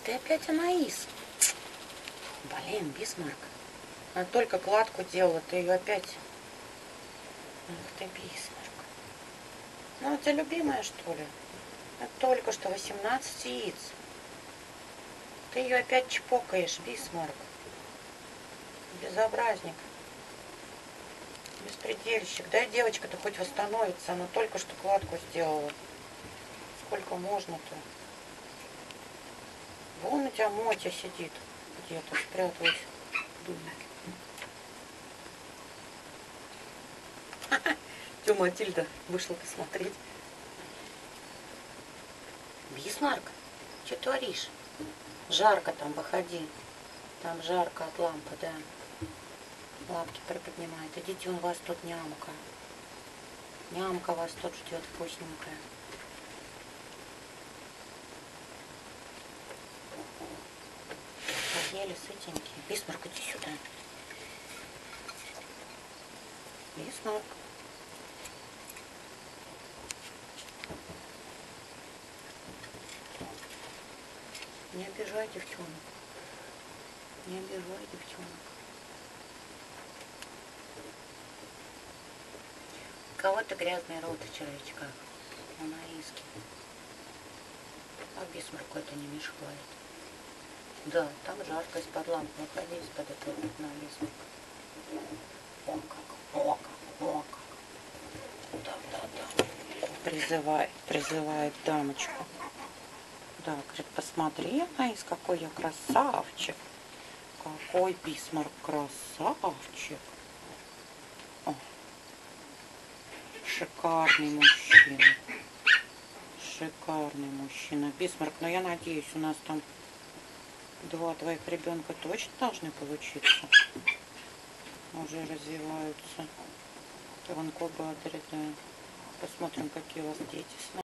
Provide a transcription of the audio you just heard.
ты опять Анаис. Блин, Бисмарк. Она только кладку делала, ты ее опять... Ах ты, Бисмарк. Ну, это любимая, что ли? Это только что 18 яиц. Ты ее опять чпокаешь, Бисмарк. Безобразник. Беспредельщик. Дай девочка-то хоть восстановится. Она только что кладку сделала. Сколько можно-то? Вон у тебя Мотя сидит. Где-то спряталась. Тёма Матильда вышла посмотреть. Бисмарк, что творишь? Жарко там, выходи. Там жарко от лампы, да. Лапки приподнимает. Идите, у вас тут нямка. Нямка вас тут ждет вкусненькая. Поели сытенькие. Бисмарк, иди сюда. Бисмарк. Не обижай девчонок. Не обижай девчонок. У кого-то грязный рот в червячках. Анаиски. А Бисмарку это не мешает. Да, там жарко из-под лампы. Выходи из-под этого окна, Бисмарк. О как, о как, о как. Да. Призывает дамочку. Да, говорит, посмотри, Анаис, какой я красавчик. Какой Бисмарк красавчик. О, шикарный мужчина. Шикарный мужчина. Бисмарк, но я надеюсь, у нас там 2 твоих ребенка точно должны получиться. Уже развиваются в инкубаторе, да. Посмотрим, какие у вас дети.